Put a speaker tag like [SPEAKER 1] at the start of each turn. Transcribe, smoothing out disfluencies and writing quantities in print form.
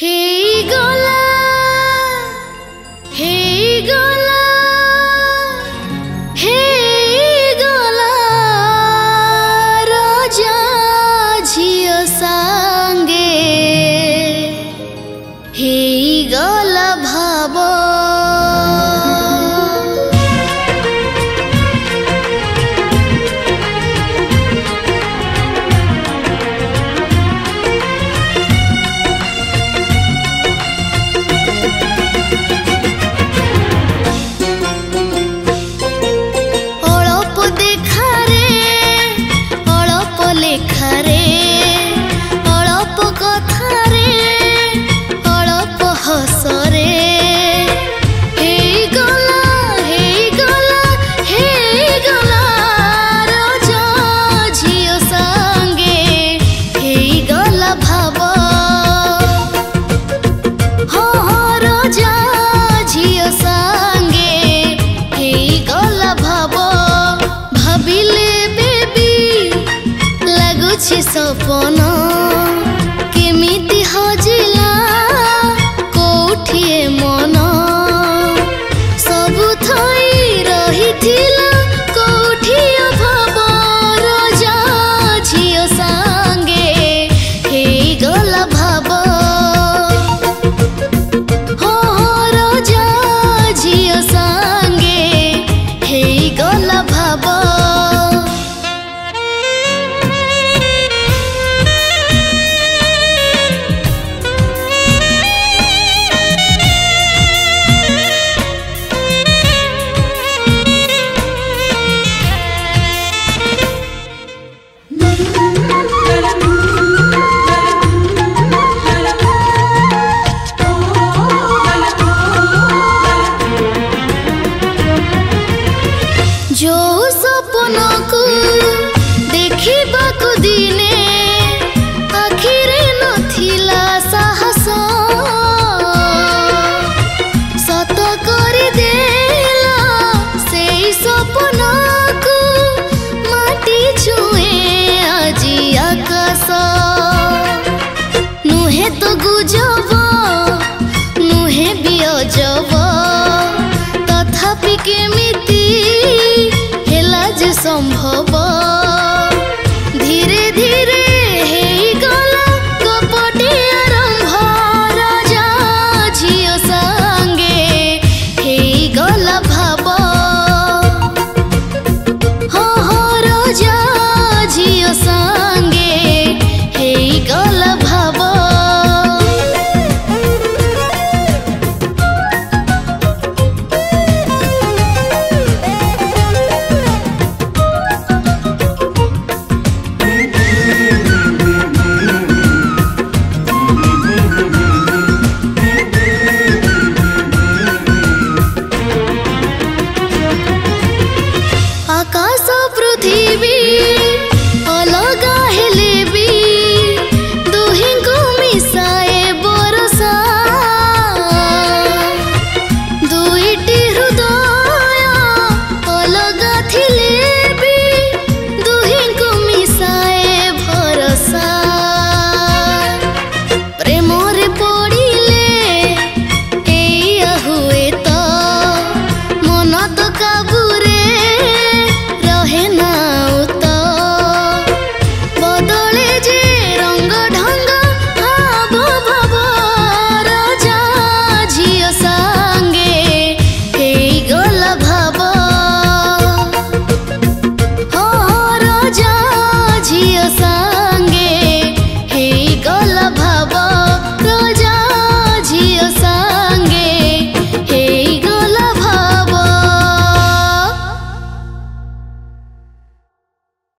[SPEAKER 1] सपन केमिति हजिला कोठिए मन सबु थई रहिथिला कोठिए भाबर जा झियो संगे हे गला भाब हो रजा झियो संगे हे गला भाब जो सपन को देखिबा को दिने आखिरे नथिला साहस सत करि देला सेई सपन को माटी छुए आजी आकाश नुहे तो गुजब